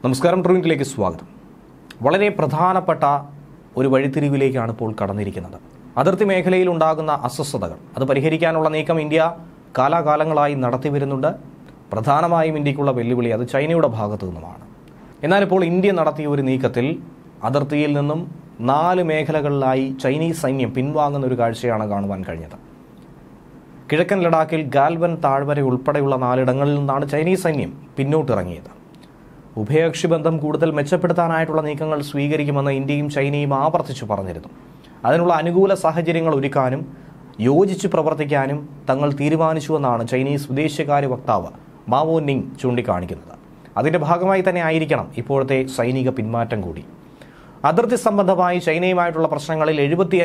നമസ്കാരം. ട്രൂവിലേക്ക് സ്വാഗതം. വളരെ പ്രധാനപ്പെട്ട ഒരു വഴിത്തിരിവിലേക്കാണ് ഇപ്പോൾ കടന്നിരിക്കുന്നത്. അതിർത്തി മേഖലയിൽ ഉണ്ടാകുന്ന അസ്വസ്ഥതകൾ അത് പരിഹരിക്കാനുള്ള നീക്കം ഇന്ത്യ കാലാകാലങ്ങളായി നടത്തി വരുന്നുണ്ട്. പ്രധാനമായും ഇന്ത്യക്കുള്ള വെല്ലുവിളി അത് ചൈനയുടെ ഭാഗത്തു നിന്നുമാണ്. എന്നാൽ ഇപ്പോൾ ഇന്ത്യ നടത്തിയ ഒരു നീക്കത്തിൽ അതിർത്തിയിൽ നിന്നും 4 മേഖലകളിലായി ചൈനീസ് സൈന്യം പിൻവാങ്ങുന്ന ഒരു കാഴ്ചയാണ് കാണുവാൻ കഴിഞ്ഞത്. കിഴക്കൻ ലഡാക്കിൽ ഗാൽവൻ താഴ്വര ഉൾപ്പെടെയുള്ള 4 ഇടങ്ങളിൽ നിന്നാണ് ചൈനീസ് സൈന്യം പിന്നോട്ടിറങ്ങിയത്. ഉഭയകക്ഷി ബന്ധം കൂടുതൽ മെച്ചപ്പെടുത്താനായിട്ടുള്ള നീക്കങ്ങൾ സ്വീകരിക്കുമെന്ന് ഇന്ത്യയും ചൈനയും ആവർത്തിച്ചു പറഞ്ഞിരുന്നു. അതിനുള്ള അനുകൂല സാഹചര്യങ്ങൾ ഒരുക്കാനും യോജിച്ച് പ്രവർത്തിക്കാനും തങ്ങൾ തീരുമാനിച്ചുവെന്നാണ് ചൈനീസ് വിദേശകാര്യ വക്താവ് മാവോ നിങ് ചൂണ്ടിക്കാണിക്കുന്നത്. അതിൻ്റെ ഭാഗമായി തന്നെ ആയിരിക്കണം ഇപ്പോഴത്തെ സൈനിക പിന്മാറ്റം കൂടി. അതിർത്തി സംബന്ധമായി ചൈനയുമായിട്ടുള്ള പ്രശ്നങ്ങളിൽ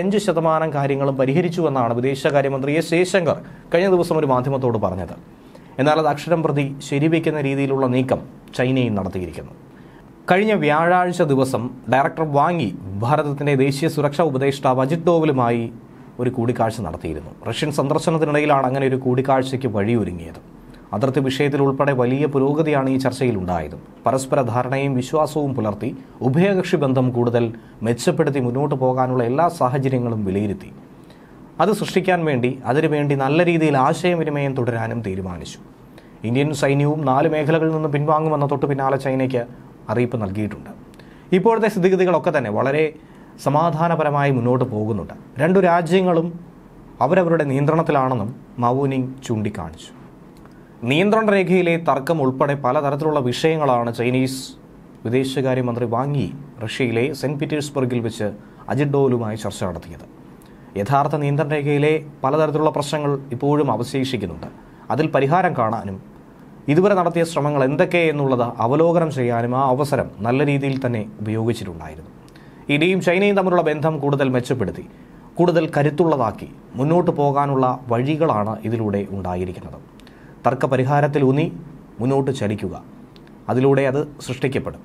75% കാര്യങ്ങളും പരിഹരിച്ചുവെന്നാണ് വിദേശകാര്യമന്ത്രി എസ് ജയശങ്കർ കഴിഞ്ഞ ദിവസം ഒരു മാധ്യമത്തോട് പറഞ്ഞത്. എന്നാൽ അത് അക്ഷരം പ്രതി ശരിവയ്ക്കുന്ന രീതിയിലുള്ള നീക്കം ചൈനയും നടത്തിയിരിക്കുന്നു. കഴിഞ്ഞ വ്യാഴാഴ്ച ദിവസം ഡയറക്ടർ വാങ് യി ഭാരതത്തിന്റെ ദേശീയ സുരക്ഷാ ഉപദേഷ്ടാവ് അജിത് ഡോവലുമായി ഒരു കൂടിക്കാഴ്ച നടത്തിയിരുന്നു. റഷ്യൻ സന്ദർശനത്തിനിടയിലാണ് അങ്ങനെ ഒരു കൂടിക്കാഴ്ചയ്ക്ക് വഴിയൊരുങ്ങിയത്. അതിർത്തി വിഷയത്തിൽ ഉൾപ്പെടെ വലിയ പുരോഗതിയാണ് ഈ ചർച്ചയിൽ ഉണ്ടായത്. പരസ്പര ധാരണയും വിശ്വാസവും പുലർത്തി ഉഭയകക്ഷി ബന്ധം കൂടുതൽ മെച്ചപ്പെടുത്തി മുന്നോട്ട് പോകാനുള്ള എല്ലാ സാഹചര്യങ്ങളും വിലയിരുത്തി. അത് സൃഷ്ടിക്കാൻ വേണ്ടി അതിനുവേണ്ടി നല്ല രീതിയിൽ ആശയവിനിമയം തുടരാനും തീരുമാനിച്ചു. ഇന്ത്യൻ സൈന്യവും 4 മേഖലകളിൽ നിന്ന് പിൻവാങ്ങുമെന്ന തൊട്ടു പിന്നാലെ ചൈനയ്ക്ക് അറിയിപ്പ് നൽകിയിട്ടുണ്ട്. ഇപ്പോഴത്തെ സ്ഥിതിഗതികളൊക്കെ തന്നെ വളരെ സമാധാനപരമായി മുന്നോട്ട് പോകുന്നുണ്ട്. 2 രാജ്യങ്ങളും അവരവരുടെ നിയന്ത്രണത്തിലാണെന്നും മാവോ നിങ് ചൂണ്ടിക്കാണിച്ചു. നിയന്ത്രണ രേഖയിലെ തർക്കം ഉൾപ്പെടെ പലതരത്തിലുള്ള വിഷയങ്ങളാണ് ചൈനീസ് വിദേശകാര്യമന്ത്രി വാങ് യി റഷ്യയിലെ സെന്റ് പീറ്റേഴ്സ്ബർഗിൽ വെച്ച് അജിത് ഡോവലുമായി ചർച്ച നടത്തിയത്. യഥാർത്ഥ നിയന്ത്രണ രേഖയിലെ പലതരത്തിലുള്ള പ്രശ്നങ്ങൾ ഇപ്പോഴും അവശേഷിക്കുന്നുണ്ട്. അതിൽ പരിഹാരം കാണാനും ഇതുവരെ നടത്തിയ ശ്രമങ്ങൾ എന്തൊക്കെ എന്നുള്ളത് അവലോകനം ചെയ്യാനും ആ അവസരം നല്ല രീതിയിൽ തന്നെ ഉപയോഗിച്ചിട്ടുണ്ടായിരുന്നു. ഇന്ത്യയും ചൈനയും തമ്മിലുള്ള ബന്ധം കൂടുതൽ മെച്ചപ്പെടുത്തി കൂടുതൽ കരുത്തുള്ളതാക്കി മുന്നോട്ട് പോകാനുള്ള വഴികളാണ് ഇതിലൂടെ ഉണ്ടായിരിക്കുന്നത്. തർക്ക പരിഹാരത്തിലൂന്നി മുന്നോട്ട് ചലിക്കുക, അതിലൂടെ അത് സൃഷ്ടിക്കപ്പെടും.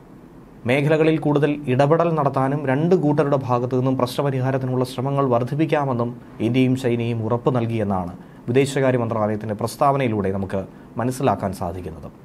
മേഖലകളിൽ കൂടുതൽ ഇടപെടൽ നടത്താനും 2 കൂട്ടരുടെ ഭാഗത്തു നിന്നും പ്രശ്നപരിഹാരത്തിനുള്ള ശ്രമങ്ങൾ വർദ്ധിപ്പിക്കാമെന്നും ഇന്ത്യയും ചൈനയും ഉറപ്പ് നൽകിയെന്നാണ് വിദേശകാര്യ മന്ത്രാലയത്തിൻ്റെ പ്രസ്താവനയിലൂടെ നമുക്ക് മനസ്സിലാക്കാൻ സാധിക്കുന്നത്.